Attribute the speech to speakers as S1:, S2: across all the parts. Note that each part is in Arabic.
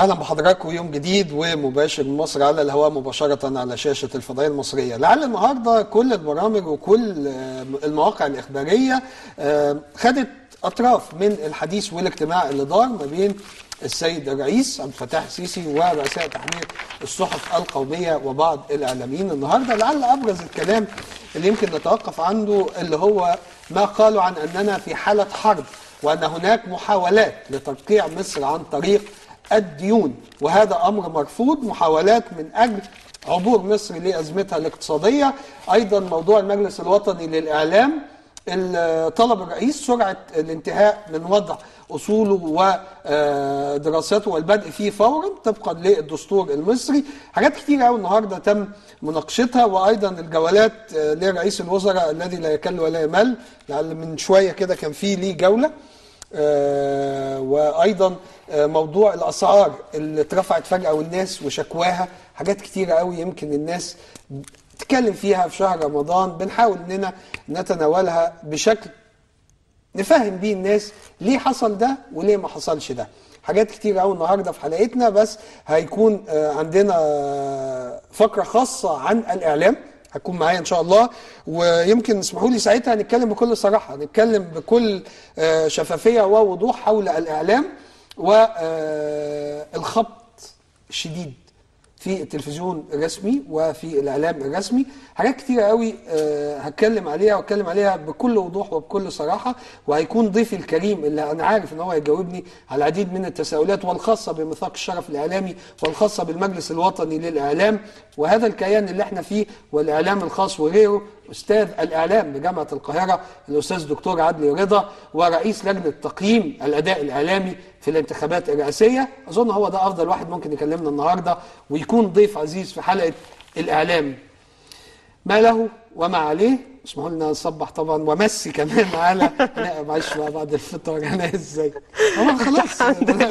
S1: اهلا بحضراتكم يوم جديد ومباشر من مصر على الهواء مباشره على شاشه الفضائيه المصريه. لعل النهارده كل البرامج وكل المواقع الاخباريه خدت اطراف من الحديث والاجتماع اللي دار ما بين السيد الرئيس عبد الفتاح السيسي ورؤساء تحرير الصحف القوميه وبعض الاعلاميين النهارده. لعل ابرز الكلام اللي يمكن نتوقف عنده اللي هو ما قالوا عن اننا في حاله حرب، وان هناك محاولات لترقيع مصر عن طريق الديون، وهذا أمر مرفوض. محاولات من أجل عبور مصر لأزمتها الاقتصادية. أيضا موضوع المجلس الوطني للإعلام، طلب الرئيس سرعة الانتهاء من وضع أصوله ودراساته والبدء فيه فورا طبقا للدستور المصري. حاجات كتير قوي النهارده تم مناقشتها، وأيضا الجولات لرئيس الوزراء الذي لا يكل ولا يمل. لعل من شوية كده كان فيه ليه جولة. وايضا موضوع الاسعار اللي اترفعت فجاه والناس وشكواها. حاجات كتيره قوي يمكن الناس تتكلم فيها في شهر رمضان، بنحاول اننا نتناولها بشكل نفهم بيه الناس ليه حصل ده وليه ما حصلش ده. حاجات كتير قوي النهارده في حلقتنا، بس هيكون عندنا فقره خاصه عن الاعلام هتكون معايا ان شاء الله، ويمكن اسمحوا لي ساعتها نتكلم بكل صراحه، نتكلم بكل شفافيه ووضوح حول الاعلام والخبط الشديد في التلفزيون الرسمي وفي الاعلام الرسمي. حاجات كتيره قوي هتكلم عليها بكل وضوح وبكل صراحه، وهيكون ضيفي الكريم اللي انا عارف ان هو هيجاوبني على العديد من التساؤلات، والخاصه بميثاق الشرف الاعلامي والخاصه بالمجلس الوطني للاعلام وهذا الكيان اللي احنا فيه والاعلام الخاص وغيره. استاذ الاعلام بجامعه القاهره الاستاذ دكتور عدلي رضا، ورئيس لجنه تقييم الاداء الاعلامي في الانتخابات الرئاسيه. اظن هو ده افضل واحد ممكن يكلمنا النهارده ويكون ضيف عزيز في حلقه الاعلام. ما له وما عليه. اسمحوا لنا نصبح طبعا ومسي كمان على معلش بقى بعد الفطار انا ازاي؟ هو خلاص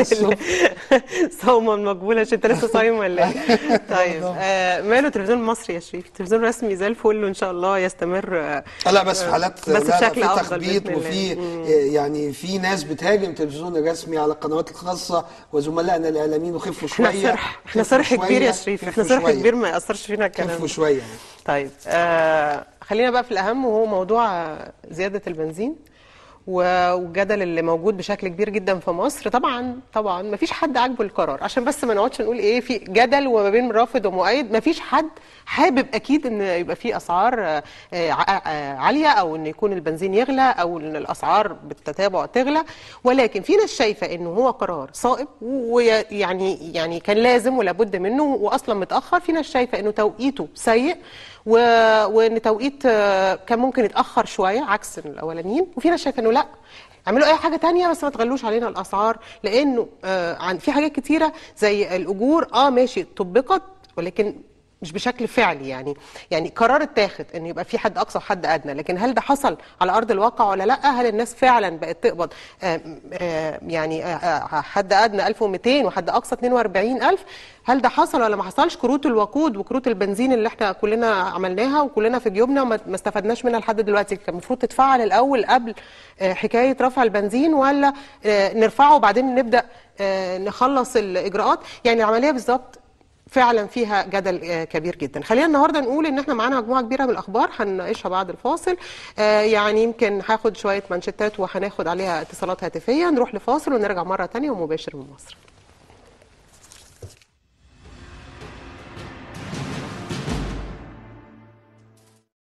S2: صوما مقبولا. انت لسه صايم ولا ايه؟ طيب ماله التلفزيون المصري يا شريف؟ التلفزيون الرسمي زي الفل وان شاء الله يستمر.
S1: لا بس في حالات
S2: بس بشكل افضل
S1: تخبيط، وفي يعني في ناس بتهاجم التلفزيون الرسمي على القنوات الخاصه وزملائنا الاعلاميين، وخفوا شويه.
S2: احنا صرح كبير يا شريف، احنا صرح كبير ما ياثرش فينا الكلام.
S1: خفوا شويه.
S2: طيب خلينا بقى في الأهم، وهو موضوع زيادة البنزين والجدل اللي موجود بشكل كبير جدا في مصر. طبعا ما فيش حد عاجبه القرار، عشان بس ما نقعدش نقول ايه في جدل وما بين رافض ومؤيد. ما فيش حد حابب اكيد ان يبقى في اسعار عاليه، او ان يكون البنزين يغلى، او ان الاسعار بالتتابع تغلى. ولكن في ناس شايفه انه هو قرار صائب، ويعني كان لازم ولا بد منه، واصلا متاخر. في ناس شايفه انه توقيته سيء، وان توقيت كان ممكن يتاخر شويه عكس الاولانيين. وفي ناس شايفه انه لا، اعملوا اي حاجه تانية بس ما تغلوش علينا الاسعار، لانه في حاجات كتيره زي الاجور ماشي طبقت، ولكن مش بشكل فعلي. يعني قرار اتاخد ان يبقى في حد اقصى وحد ادنى، لكن هل ده حصل على ارض الواقع ولا لا؟ هل الناس فعلا بقت تقبض يعني حد ادنى 1200 وحد اقصى 42000؟ هل ده حصل ولا ما حصلش؟ كروت الوقود وكروت البنزين اللي احنا كلنا عملناها وكلنا في جيوبنا وما استفدناش منها لحد دلوقتي، كان المفروض تتفعل الاول قبل حكايه رفع البنزين، ولا نرفعه وبعدين نبدا نخلص الاجراءات؟ يعني العمليه بالظبط فعلا فيها جدل كبير جدا. خلينا النهارده نقول ان احنا معانا مجموعه كبيره من الاخبار هنناقشها بعد الفاصل. يعني يمكن هاخد شويه مانشيتات وهناخد عليها اتصالات هاتفيه. نروح لفاصل ونرجع مره ثانيه ومباشر من مصر.